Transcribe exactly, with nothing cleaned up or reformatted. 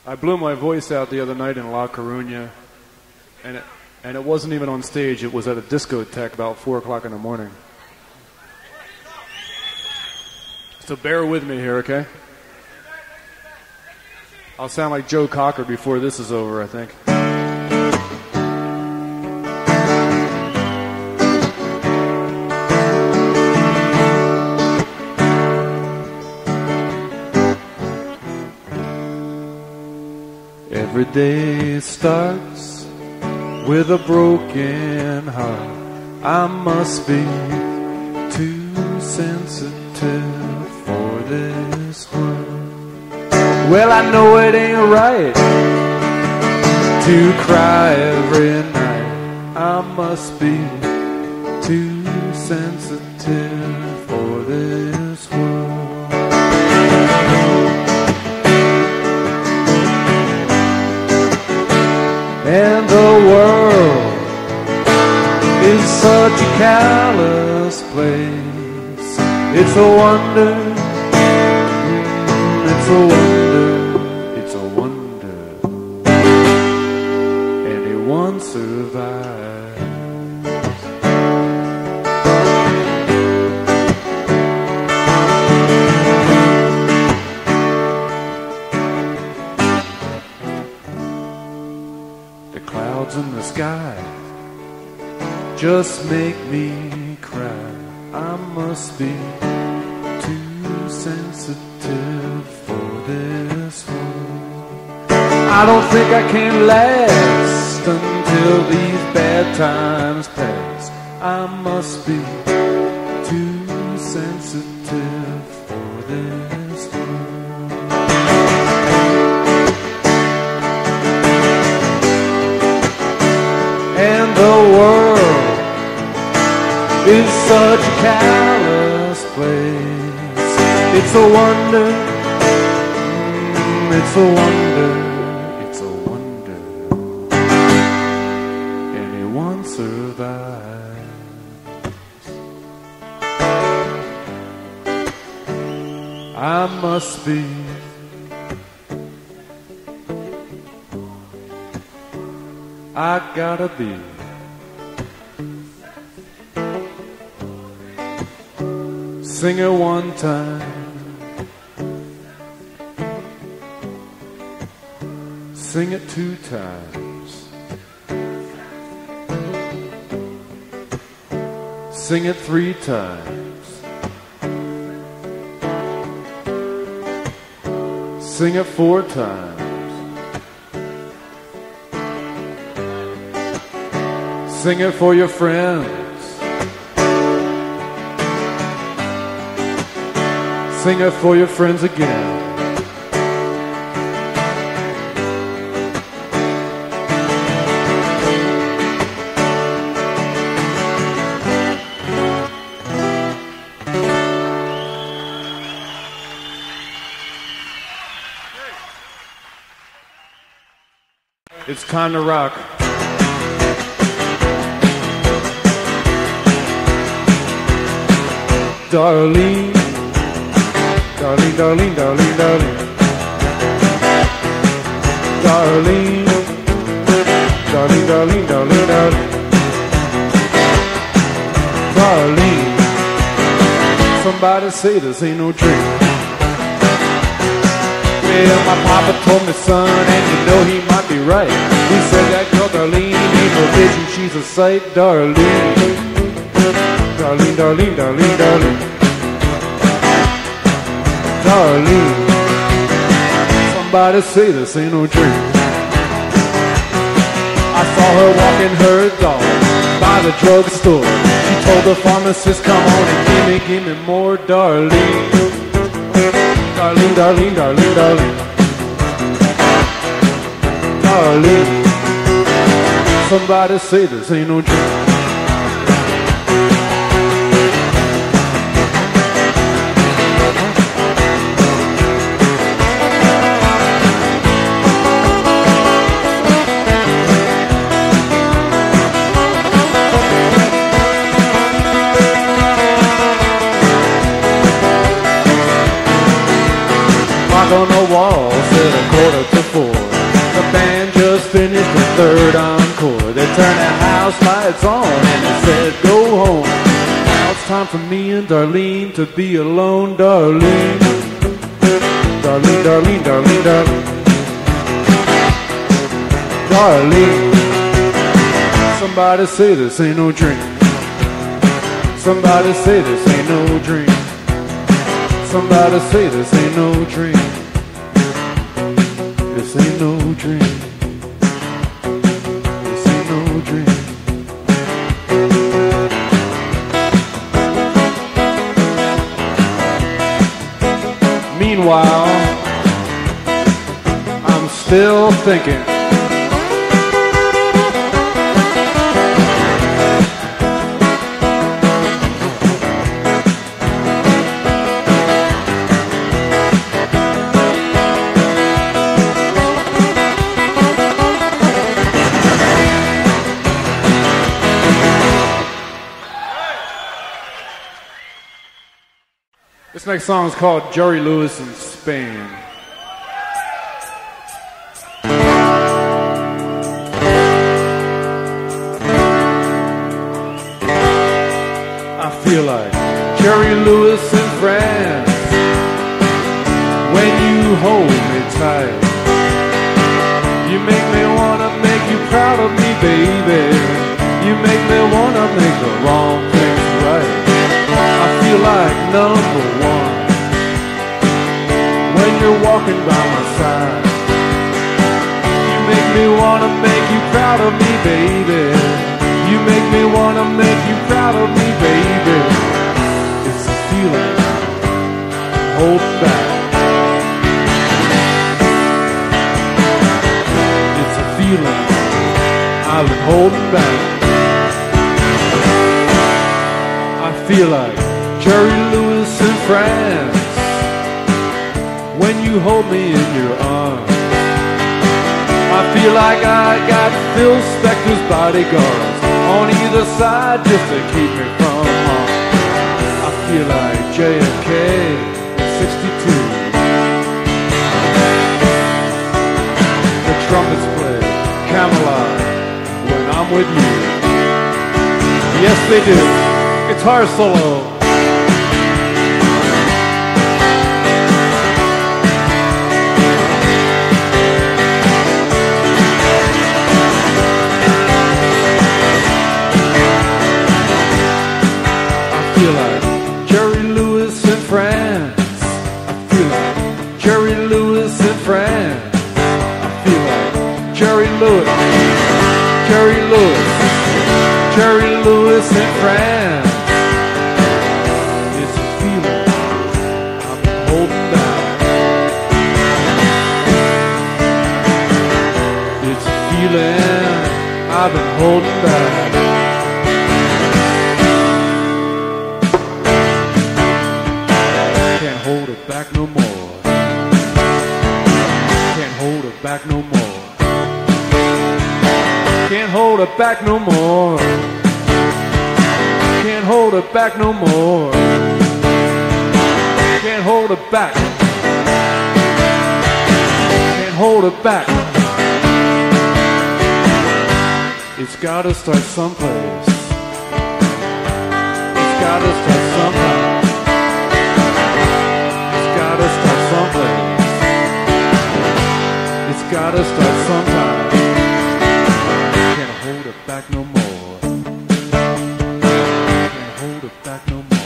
I blew my voice out the other night in La Coruña, and it, and it wasn't even on stage. It was at a discotheque about four o'clock in the morning. So bear with me here, okay? I'll sound like Joe Cocker before this is over, I think. Every day starts with a broken heart. I must be too sensitive for this world. Well, I know it ain't right to cry every night. I must be too sensitive for this world. And the world is such a callous place. It's a wonder, it's a wonder, it's a wonder anyone survives. The clouds in the sky just make me cry. I must be too sensitive for this world. I don't think I can last until these bad times pass. I must be too sensitive for this world. And the world is such a callous place. It's a wonder, mm, it's a wonder, it's a wonder anyone survives. I must be I gotta be sing it one time, sing it two times, sing it three times, sing it four times, sing it for your friends, sing it for your friends again. It's time to rock. Darlene, darling, darling, darling, darling, darling, darling, darling, darling, darling, darling. Somebody say this ain't no dream. Well, my papa told me, son, and you know he might be right. He said that girl Darlene ain't no vision, she's a sight. Darlene, darling, darling, darling, darling, darling. Somebody say this ain't no dream. I saw her walking her dog by the drugstore. She told the pharmacist, come on and give me, give me more. Darling, darling, darling, darling, darling, darling. Somebody say this ain't no dream. On the wall said a quarter to before. The band just finished the third encore. They turned the house lights on and they said, go home. Now it's time for me and Darlene to be alone, Darlene. Darlene, Darlene, Darlene, Darlene. Darlene. Somebody say this ain't no dream. Somebody say this ain't no dream. Somebody say this ain't no dream. This ain't no dream. This ain't no dream. Meanwhile, I'm still thinking. This next song is called Jerry Lewis in Spain. I feel like Jerry Lewis in France when you hold me tight. You make me wanna make you proud of me, baby. You make me wanna make the wrong things right. I feel like number one when you're walking by my side. You make me wanna make you proud of me, baby. You make me wanna make you proud of me, baby. It's a feeling holding back. It's a feeling I've been holding back. I feel like Jerry Lewis in France when you hold me in your arms. I feel like I got Phil Spector's bodyguards on either side just to keep me from harm. I feel like J F K in sixty-two. The trumpets play Camelot when I'm with you. Yes, they do. Guitar solo. I feel like Jerry Lewis in France. I feel like Jerry Lewis in France. I feel like Jerry Lewis, Jerry Lewis, Jerry Lewis in France. It's a feeling I'm holding back. It's a feeling I've been holding back. Hold it back no more. Can't hold it back no more. Can't hold it back no more. Can't hold it back no more. Can't hold it back. Can't hold it back. It's gotta start someplace. It's gotta start somehow. Gotta start someplace. It's gotta start sometime. Can't hold it back no more. Can't hold it back no more.